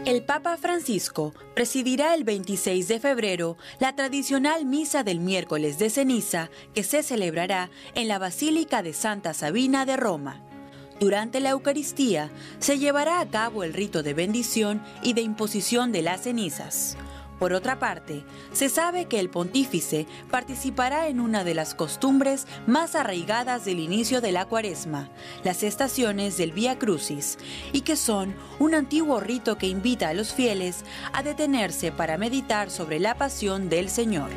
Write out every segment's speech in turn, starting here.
El Papa Francisco presidirá el 26 de febrero la tradicional Misa del Miércoles de Ceniza que se celebrará en la Basílica de Santa Sabina de Roma. Durante la Eucaristía se llevará a cabo el rito de bendición y de imposición de las cenizas. Por otra parte, se sabe que el pontífice participará en una de las costumbres más arraigadas del inicio de la Cuaresma, las estaciones del Vía Crucis, y que son un antiguo rito que invita a los fieles a detenerse para meditar sobre la pasión del Señor.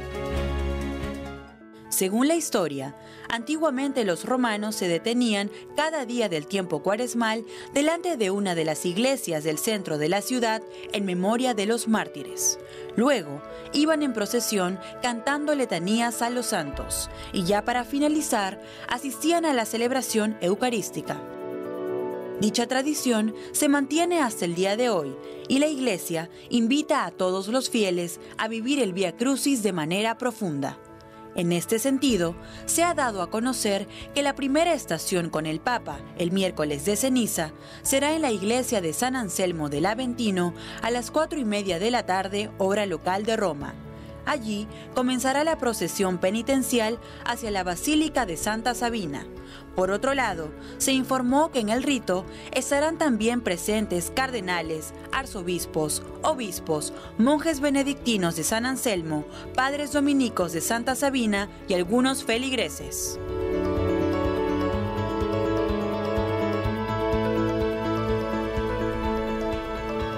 Según la historia, antiguamente los romanos se detenían cada día del tiempo cuaresmal delante de una de las iglesias del centro de la ciudad en memoria de los mártires. Luego, iban en procesión cantando letanías a los santos y ya para finalizar, asistían a la celebración eucarística. Dicha tradición se mantiene hasta el día de hoy y la Iglesia invita a todos los fieles a vivir el Vía Crucis de manera profunda. En este sentido, se ha dado a conocer que la primera estación con el Papa, el miércoles de ceniza, será en la iglesia de San Anselmo del Aventino a las 4:30 de la tarde, hora local de Roma. Allí comenzará la procesión penitencial hacia la Basílica de Santa Sabina. Por otro lado, se informó que en el rito estarán también presentes cardenales, arzobispos, obispos, monjes benedictinos de San Anselmo, padres dominicos de Santa Sabina y algunos feligreses.